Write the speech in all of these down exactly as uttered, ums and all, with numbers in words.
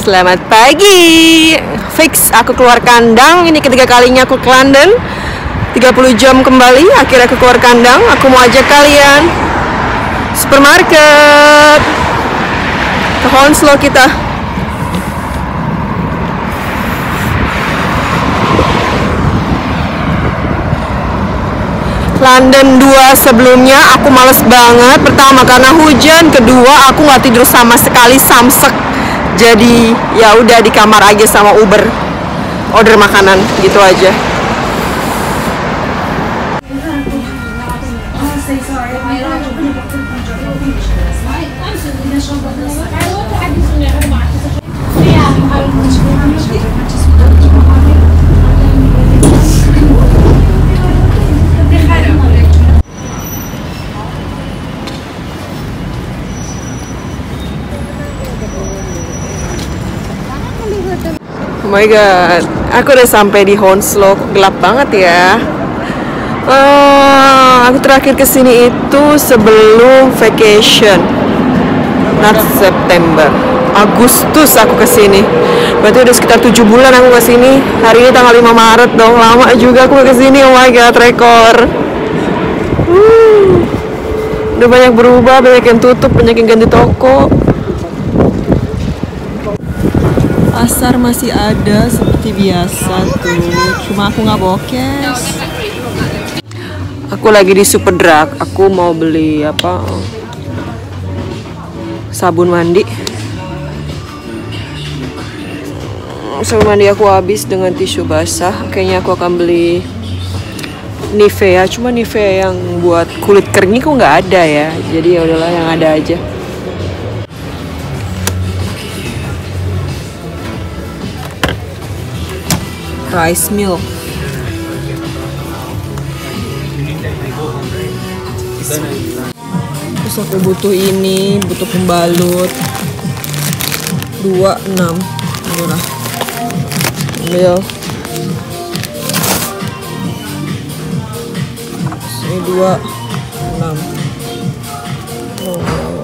Selamat pagi. Fix aku keluar kandang. Ini ketiga kalinya aku ke London. tiga puluh jam kembali. Akhirnya aku keluar kandang. Aku mau ajak kalian supermarket. Ke Hounslow kita. London dua sebelumnya aku males banget. Pertama karena hujan, kedua aku nggak tidur sama sekali, samsek. Jadi ya udah di kamar aja sama Uber, order makanan gitu aja. Oh my god, aku udah sampai di Hounslow. Gelap banget ya. Uh, aku terakhir kesini itu sebelum vacation, not September, Agustus aku kesini. Berarti udah sekitar tujuh bulan aku kesini. Hari ini tanggal lima Maret dong, lama juga aku kesini. Oh my god, rekor. Uh, udah banyak berubah, banyak yang tutup, banyak yang ganti toko. Pasar masih ada seperti biasa tuh, cuma aku nggak bawa cash. Aku lagi di Superdrug. Aku mau beli apa? Sabun mandi. Sabun mandi aku habis dengan tisu basah. Kayaknya aku akan beli Nivea. Cuma Nivea yang buat kulit kering kok nggak ada ya. Jadi ya udahlah yang ada aja. Rice milk. Terus aku butuh ini, butuh pembalut dua puluh enam murah. Ambil ini dua puluh enam. Oh.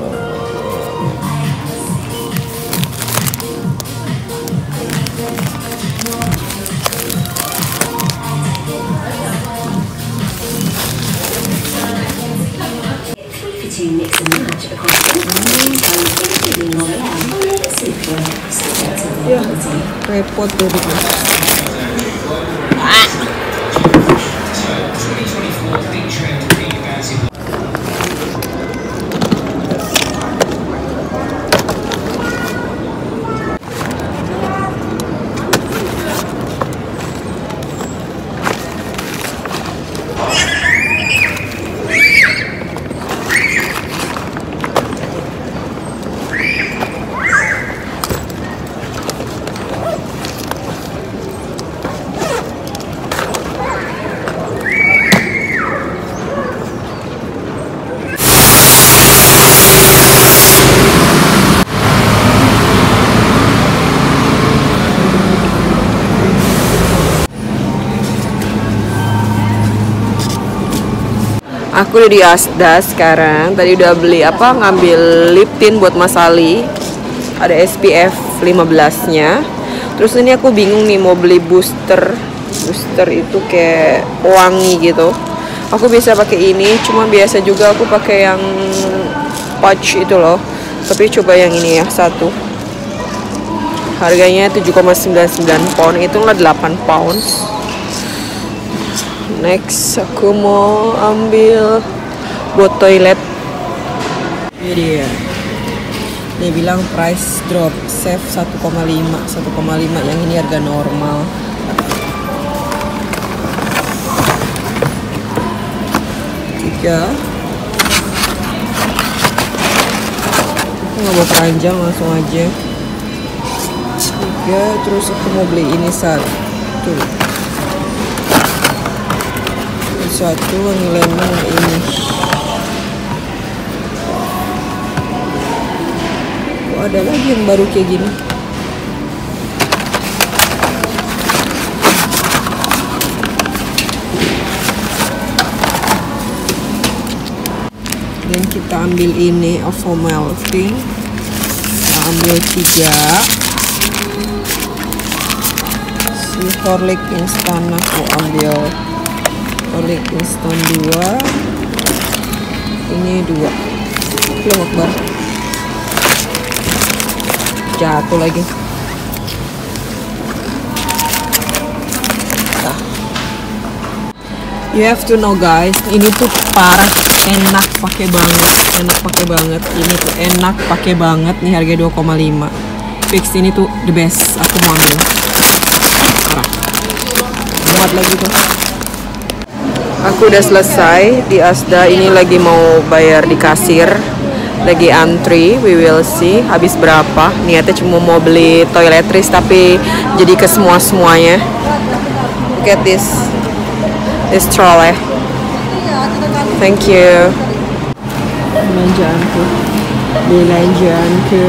Ya, repot tuh gitu. Ah. Aku udah di Asda sekarang. Tadi udah beli apa? Ngambil lip tint buat Mas Ali. Ada S P F lima belas nya. Terus ini aku bingung nih mau beli booster. Booster itu kayak wangi gitu. Aku bisa pakai ini, cuma biasa juga aku pakai yang patch itu loh. Tapi coba yang ini ya, satu. Harganya tujuh koma sembilan sembilan pound, hitunglah delapan pounds. Next aku mau ambil buat toilet. Ini dia. Dia bilang price drop, save satu koma lima, satu koma lima, yang ini harga normal. Tiga. Aku nggak mau panjang, langsung aja. Tiga, terus aku mau beli ini satu. Satu wangi lemon ini. Oh, ada lagi yang baru kayak gini. Dan kita ambil ini Ovomaltine. Kita ambil tiga. Ini Horlick instan, aku ambil Horlick instan dua. Ini dua. Belum akbar. Jatuh lagi. Nah. You have to know guys, ini tuh parah enak pakai banget, enak pakai banget. Ini tuh enak pakai banget nih, harga dua koma lima. Fix ini tuh the best, aku mau ambil. Parah. Muat lagi tuh. Aku udah selesai di Asda, ini lagi mau bayar di kasir. Lagi antri, we will see habis berapa. Niatnya cuma mau beli toiletries tapi jadi ke semua-semuanya. Look at this. This trolley. Thank you. Belanjaanku. Belanjaanku.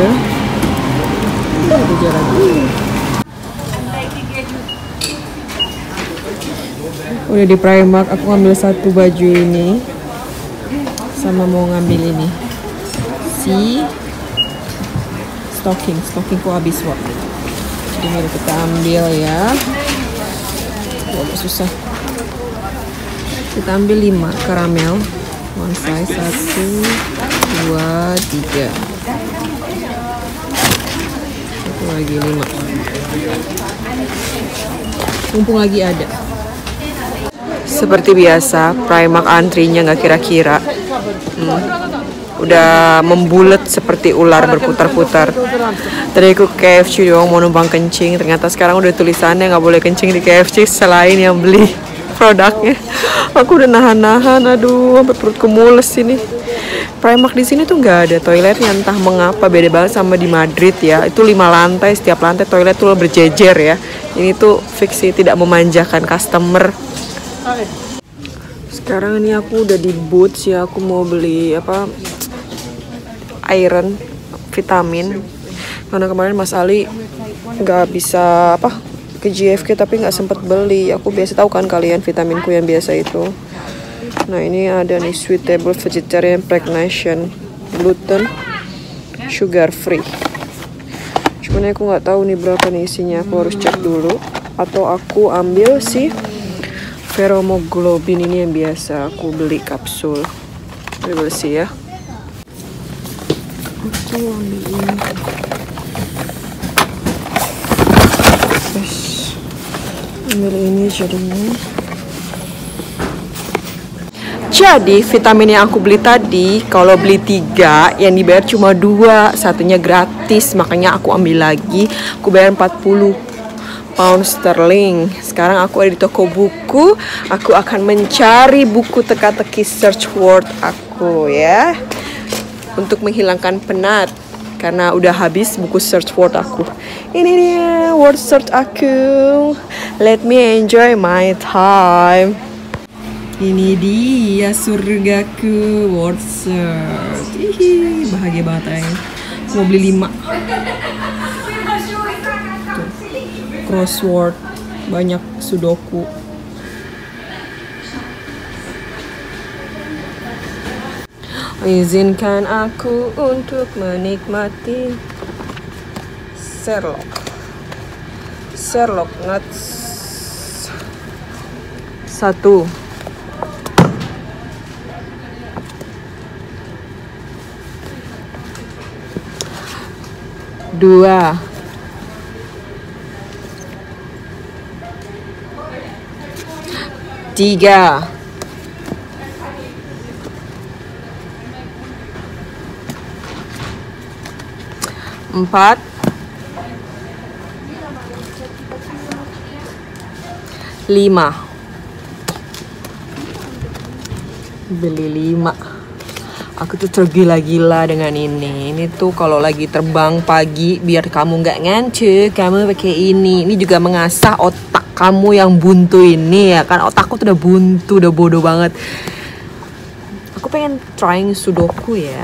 Udah di Primark, aku ngambil satu baju ini. Sama mau ngambil ini. Si stocking, stockingku habis kok. Jadi mari kita ambil ya. Agak susah. Kita ambil lima karamel, one size, satu, dua, tiga, satu lagi lima. Mumpung lagi ada. Seperti biasa, Primark antrinya nggak kira-kira. Hmm. Udah membulet seperti ular berputar-putar. Tadi aku ke K F C doang mau numpang kencing, ternyata sekarang udah tulisannya nggak boleh kencing di K F C selain yang beli produknya. Aku udah nahan-nahan, aduh, sampai perutku mules ini. Primark di sini tuh nggak ada toiletnya, entah mengapa, beda banget sama di Madrid ya. Itu lima lantai, setiap lantai toilet tuh berjejer ya. Ini tuh fix sih, tidak memanjakan customer. Sekarang ini aku udah di Boots ya, aku mau beli apa iron vitamin karena kemarin Mas Ali nggak bisa apa ke J F K tapi nggak sempet beli. Aku biasa tahu kan kalian vitaminku yang biasa itu. Nah ini ada nih suitable vegetarian pregnation, gluten, sugar free. Cuman aku nggak tahu nih berapa nih isinya, aku harus cek dulu. Atau aku ambil si Feromoglobin ini yang biasa aku beli kapsul. We will see ya. Aku ambil ini. Terus ambil ini jadinya. Jadi vitamin yang aku beli tadi, kalau beli tiga yang dibayar cuma dua, satunya gratis, makanya aku ambil lagi. Aku bayar empat puluh pound sterling. Sekarang aku ada di toko buku. Aku akan mencari buku teka-teki search word aku ya, untuk menghilangkan penat karena udah habis buku search word aku. Ini dia word search aku. Let me enjoy my time. Ini dia surgaku, word search. Hihi, bahagia banget ya. Mau beli lima. Tuh. Crossword, banyak sudoku. Izinkan aku untuk menikmati Sherlock. Sherlock nuts. Satu. Dua. Tiga. Empat. Lima. Beli lima. Aku tuh tergila-gila dengan ini. Ini tuh kalau lagi terbang pagi biar kamu nggak ngantuk, kamu pakai ini. Ini juga mengasah otak kamu yang buntu ini ya kan. Otakku tuh udah buntu, udah bodoh banget. Aku pengen trying sudoku ya.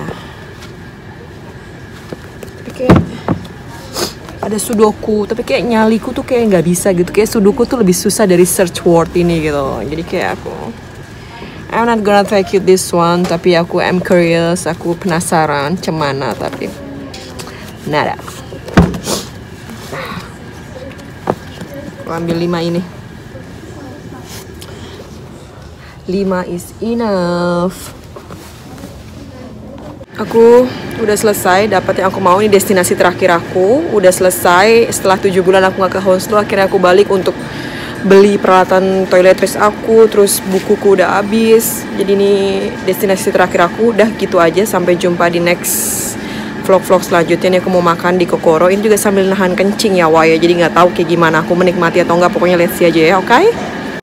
Tapi kayak ada sudoku, tapi kayak nyaliku tuh kayak nggak bisa gitu. Kayak sudoku tuh lebih susah dari search word ini gitu. Jadi kayak aku I'm not gonna take you this one, tapi aku am curious, aku penasaran cemana, tapi nada. Aku ambil lima ini. lima is enough. Aku udah selesai dapat yang aku mau. Ini destinasi terakhir aku. Udah selesai setelah tujuh bulan aku nggak ke Honshu. Akhirnya aku balik untuk beli peralatan toiletries aku. Terus bukuku udah habis. Jadi ini destinasi terakhir aku. Udah gitu aja. Sampai jumpa di next vlog-vlog selanjutnya. Ini aku mau makan di Kokoro. Ini juga sambil nahan kencing ya, Wah ya. Jadi nggak tahu kayak gimana aku menikmati atau nggak. Pokoknya let's see aja ya, oke? Okay?